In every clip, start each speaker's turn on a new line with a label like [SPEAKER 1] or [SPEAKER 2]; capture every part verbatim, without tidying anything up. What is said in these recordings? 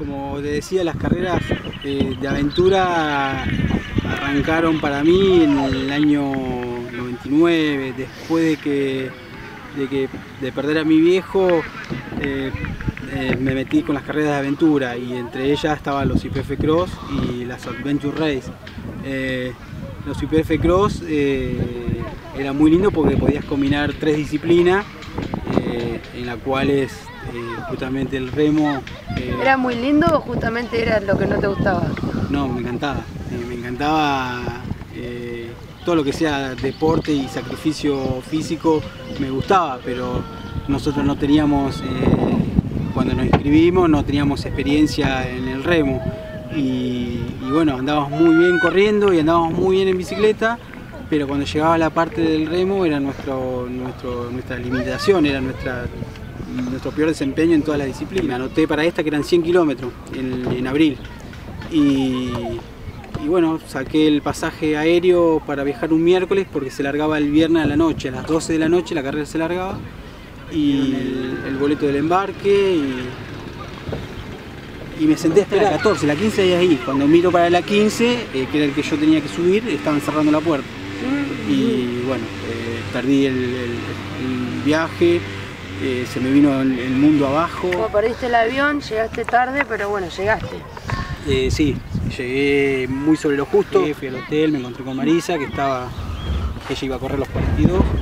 [SPEAKER 1] Como te decía, las carreras eh, de aventura arrancaron para mí en el año noventa y nueve, después de que de, que, de perder a mi viejo. eh, eh, me metí con las carreras de aventura y entre ellas estaban los I P F Cross y las Adventure Race. Eh, los I P F Cross eh, era muy lindo porque podías combinar tres disciplinas eh, en las cuales eh, justamente el remo... Eh,
[SPEAKER 2] ¿Era muy lindo o justamente era lo que no te gustaba?
[SPEAKER 1] No, me encantaba, eh, me encantaba eh, todo lo que sea deporte y sacrificio físico, me gustaba, pero nosotros no teníamos, eh, cuando nos inscribimos, no teníamos experiencia en el remo y, y bueno, andábamos muy bien corriendo y andábamos muy bien en bicicleta, pero cuando llegaba la parte del remo era nuestro, nuestro, nuestra limitación, era nuestra, nuestro peor desempeño en todas las disciplinas. Me anoté para esta que eran cien kilómetros en, en abril. Y, y bueno, saqué el pasaje aéreo para viajar un miércoles porque se largaba el viernes a la noche, a las doce de la noche la carrera se largaba, y el, el boleto del embarque, y, y me senté a esperar. La catorce, la quince y ahí, cuando miro para la quince, eh, que era el que yo tenía que subir, estaban cerrando la puerta. Y bueno, eh, perdí el, el, el viaje, eh, se me vino el, el mundo abajo.
[SPEAKER 2] Como perdiste el avión, llegaste tarde, pero bueno, llegaste.
[SPEAKER 1] Eh, sí, llegué muy sobre lo justo, fui al hotel, me encontré con Marisa, que estaba, ella iba a correr los cuarenta y dos.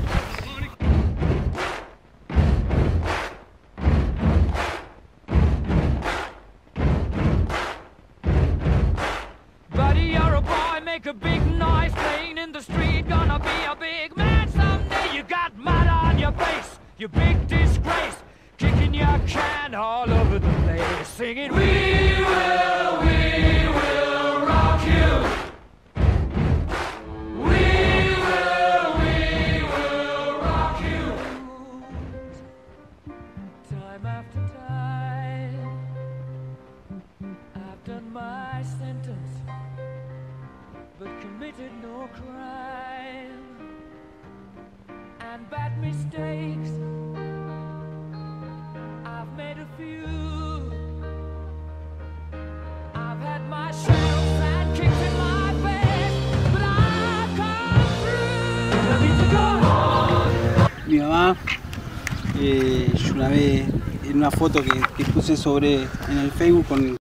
[SPEAKER 3] Singing, we will, we will rock you. We will, we will rock you. Time after time, I've done my sentence, but committed no crime. And bad mistakes, I've made a few.
[SPEAKER 1] Mi mamá, eh, yo una vez en una foto que, que puse sobre en el Facebook con,